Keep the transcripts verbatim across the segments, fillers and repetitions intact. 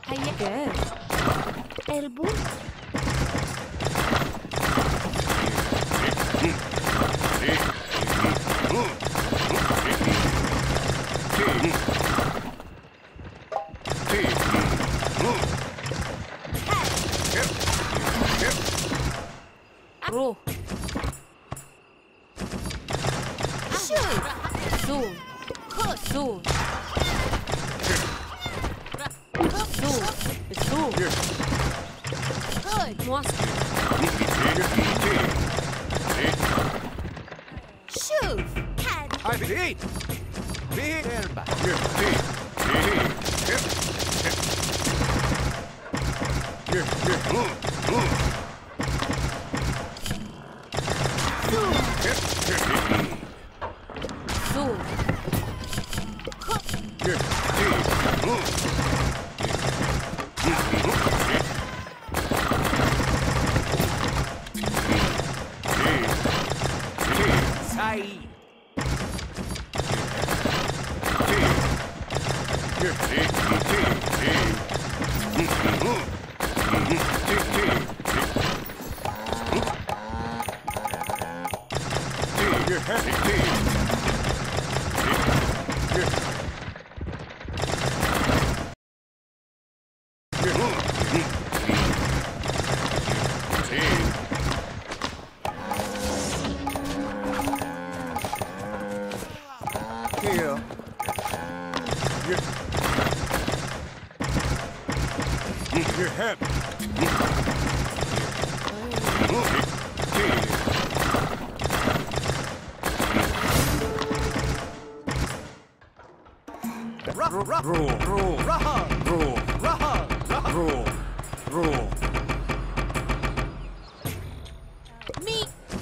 هيا جاهز. البوت. روح. شوف. زون. زون. زون. زون. مواصل. شوف. I beat. Beat. زون. Your head. Roll, roll, roll, roll, roll, roll. Me.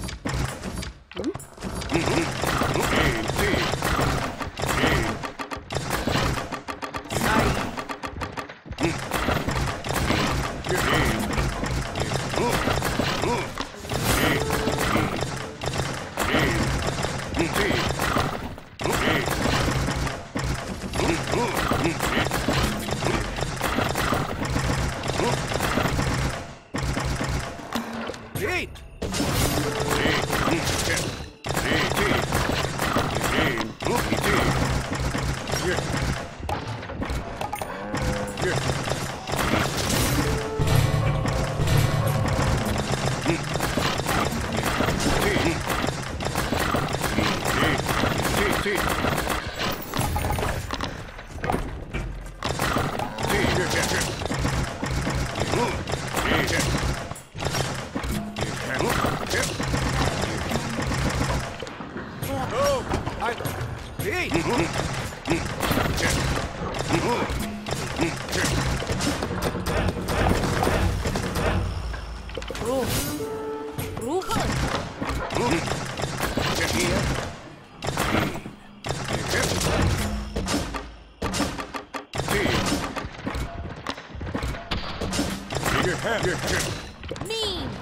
مين؟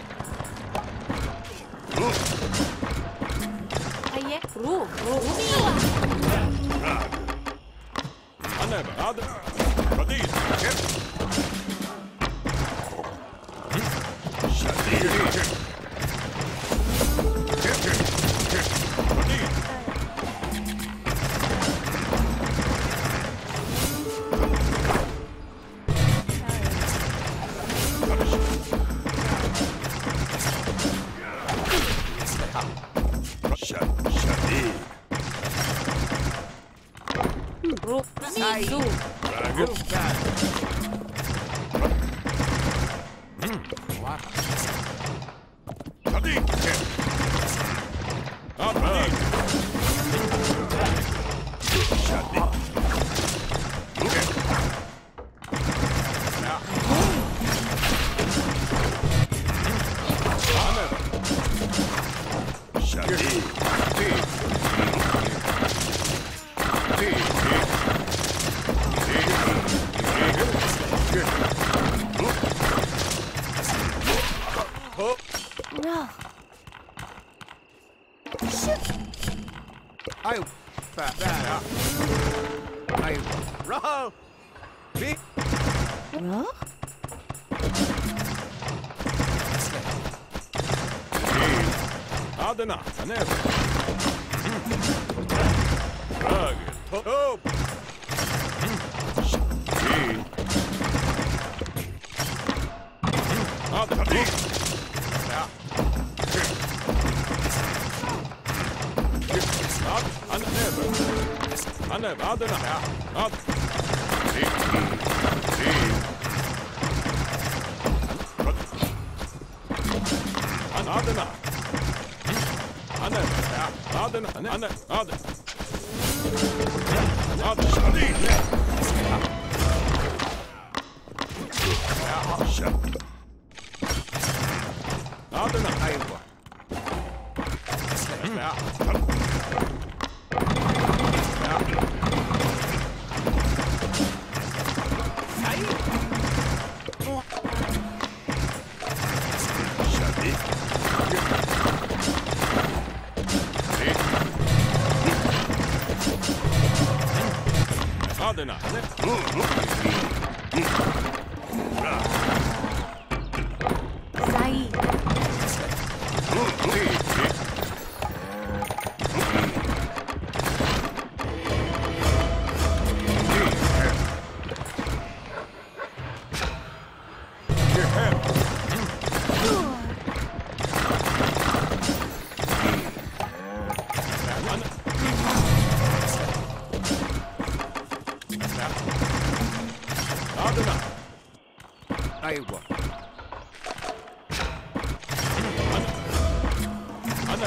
هيا روح روح مين؟ أنا بعد رديد شديد روح مين زو I fat that up. I roll. Big. هذا نعم أنا راجل هوب هذا خطير أنا نابر أنا هذا نعم هذا أنا هذا نعم أنا هذا أنا أنا هذا هذا شديد هذا أنا أيوة هذا نعم سعيد أيوة أنا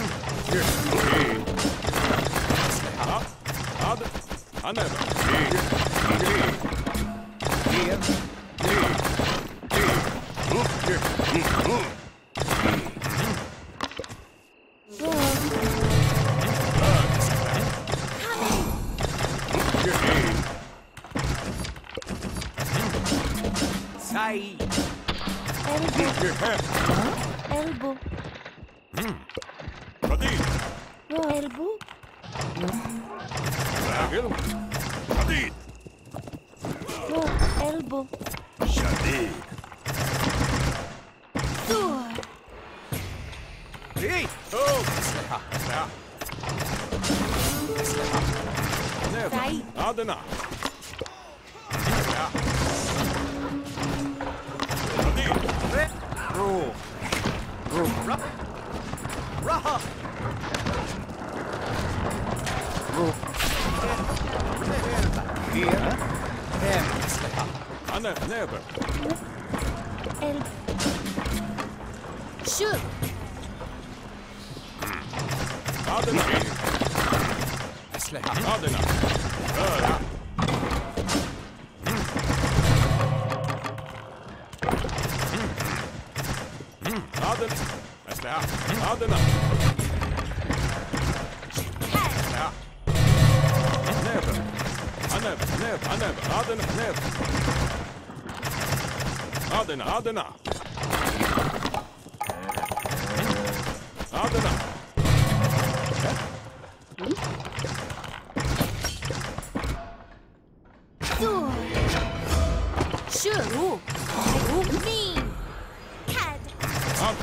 هذا أنا سعيد elbow حديد elbow راجل حديد elbow شديد sword إيه هوب أسلحة أسلحة أسلحة سعيد هذا نعم روح روح راها روح هي هي أسلحة أنا نابر elbow shoot هذا نعم أسلحة هذا نعم هذا هذا أسلحة هذا نعم أسلحة نابر أنا نابر أنا هذا نابر هذا نعم هذا نعم هذا نعم sword shoot move move mean cat هذا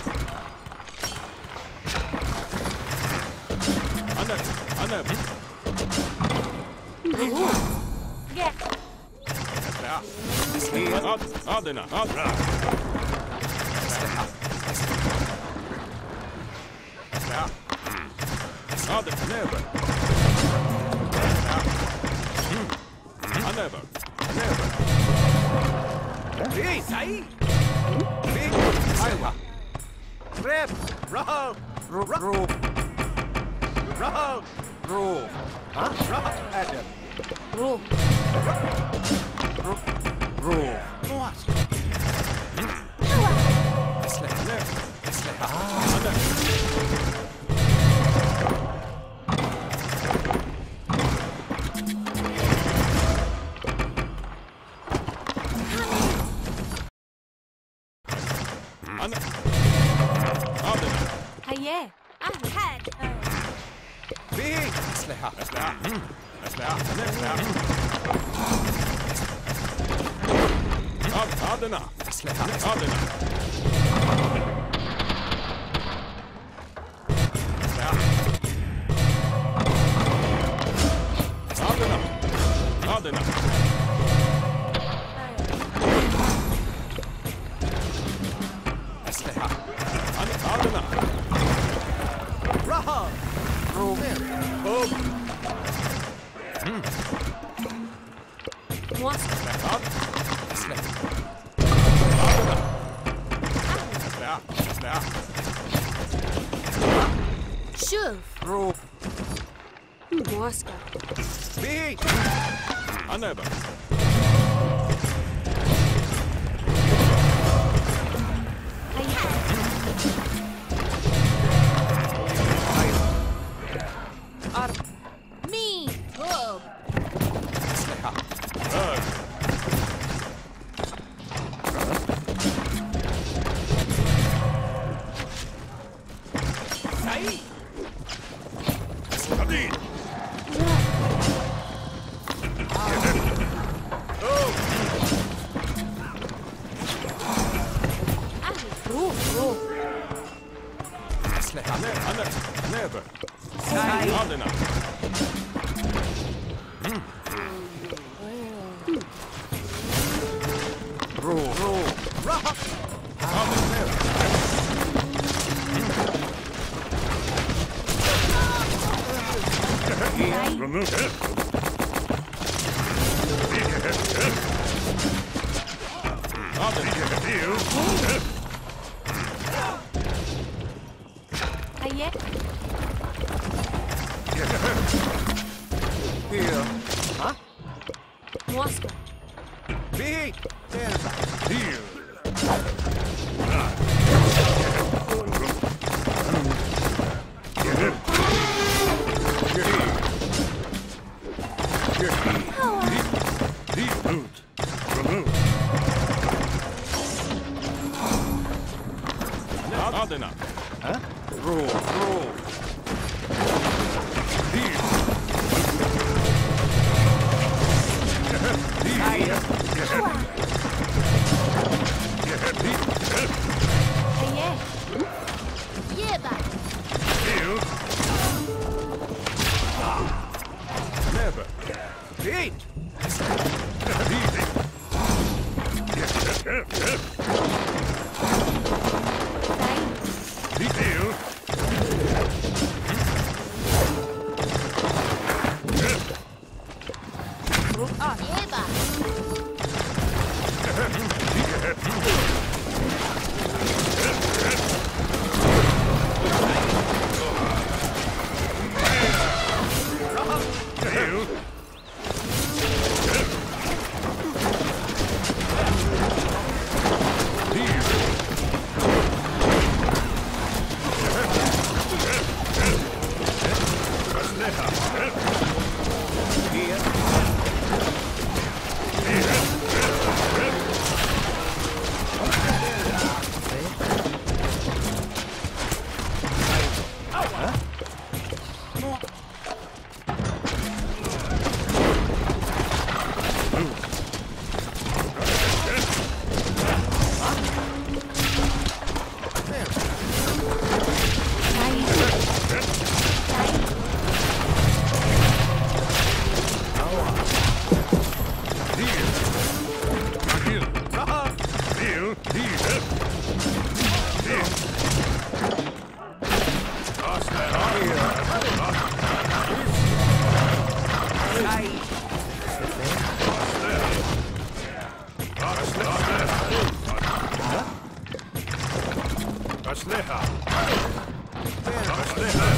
أنا أنا move get أسلحة هذا هذا نعم هذا أسلحة أسلحة هذا نابر نابر نابر إيه سعيد إيه أيوة ريب راها روح روح راها روح ها راها آدم روح روح روح أسلحة أسلحة أنا أنا هذا هيا أهد فيه أسلحة أسلحة أسلحة أسلحة هذا هذا نعم. أسلحة. هذا نعم. هذا نعم. هذا نعم. أسلحة. هذا نعم. رهب. روم. هوب. موافق. أسلحة. أسلحة. أسلحة. شوف. روم. موافقة. بي. أنا بقى. أرض. مين. هوب. أسلحة. هاد. سعيد. حديد. أهل. روح روح. أسلحة. أنا أنا أنا بقى. سعيد. هذا نعم. روم. روم. رهب. هذا نعم. Remove it. هذا نعم. You. هيا. Here. ها؟ موافقة. بي. تربع. Here. Boot. Remove. هذا نعم. ها؟ روم. روم. Here. هيا. هيا. يبا. Here. أنا بقى. بي. Here. يبا. Here. أسلحة. أسلحة.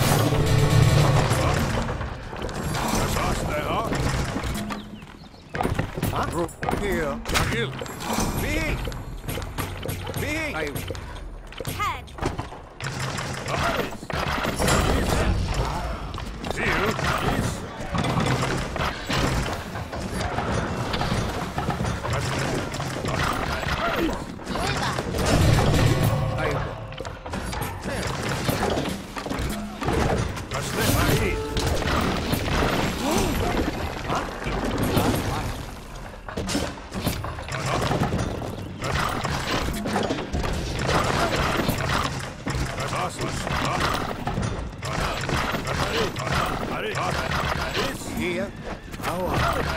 أسلحة. ها؟ Here. راجل. بي. بي. أيوة. هاد. Here. يبا. أيوة. أسلحة. Here. Aua.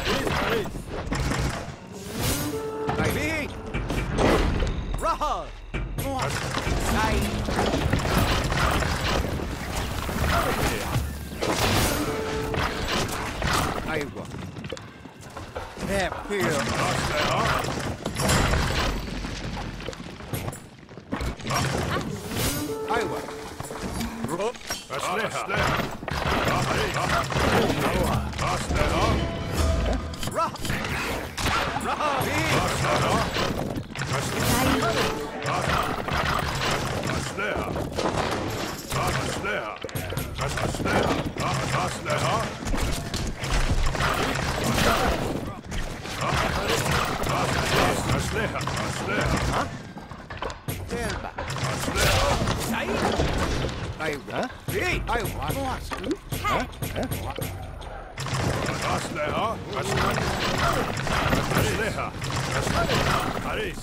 David. Rahal. Sai. Aigua. Hẹp here. Aigua. Rup. أسلحة. Rah. Rahal. Terba. Sai. Aigua. Hey. Aigua. Head. أسلحة. حريص.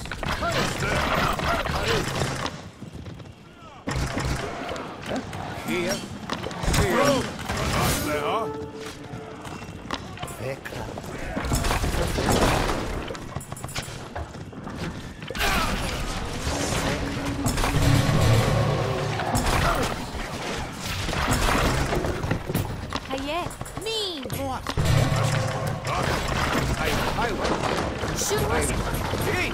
Here. Here. أسلحة. Fekra. Hayet. Mean. Aigua. Shoot. Hey.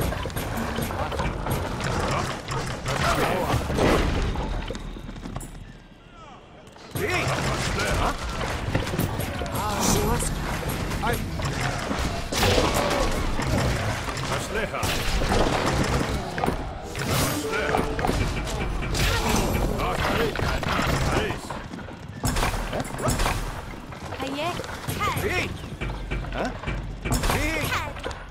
Hey. Shoot. Ai. أسلحة. حريص. Hayet. Head. Hey. Huh? Hey. Head.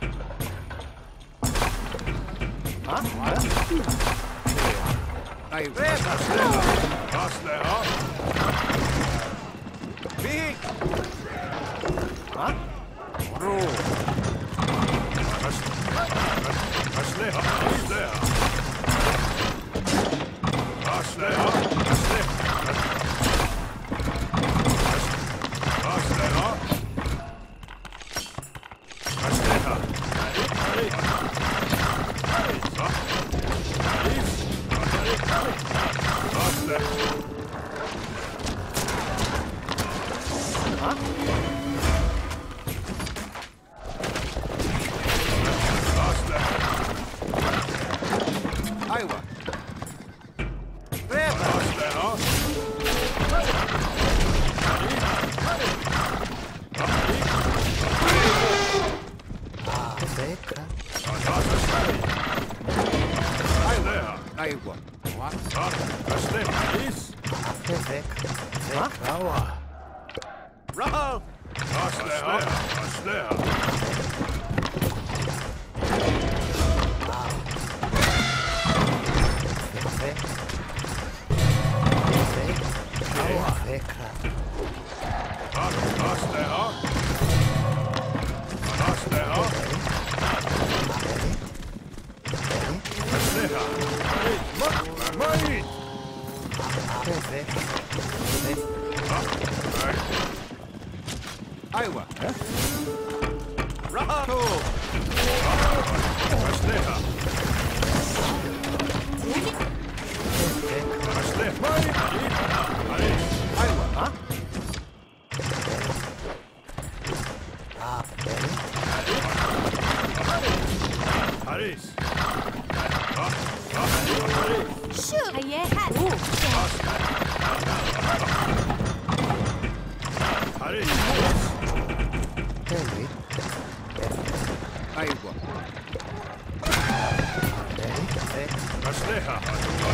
Huh? What? Aigua. أسلحة. Big. Huh? Roll. أسلحة. أسلحة. أسلحة. أسلحة. أسلحة. Aigua. Terba. Fekra. Aigua. Fekra. Fekra. Rahal. Fekra. Aigua. Rahal. Aigua. حريص. Shoot. Hayet. Head. حريص. Aigua. أسلحة.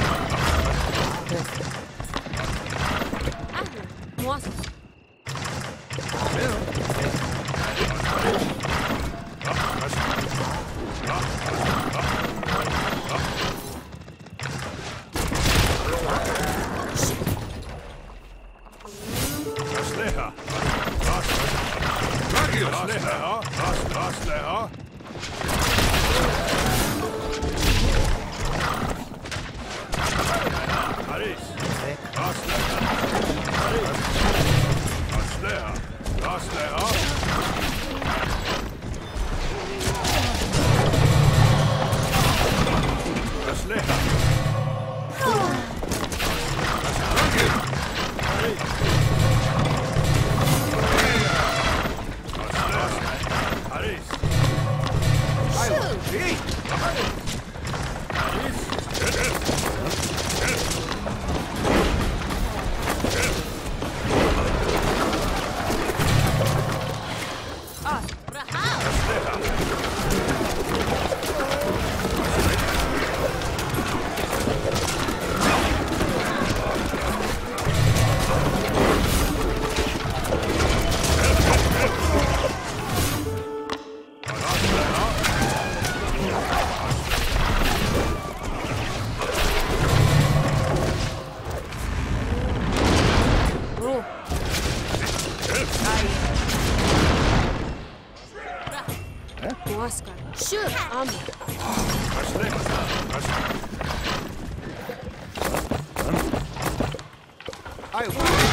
أهلا. مواصل. أسلحة. أسلحة. أسلحة. حريص. معسكر شوت أمر أسلحة أسلحة أيوة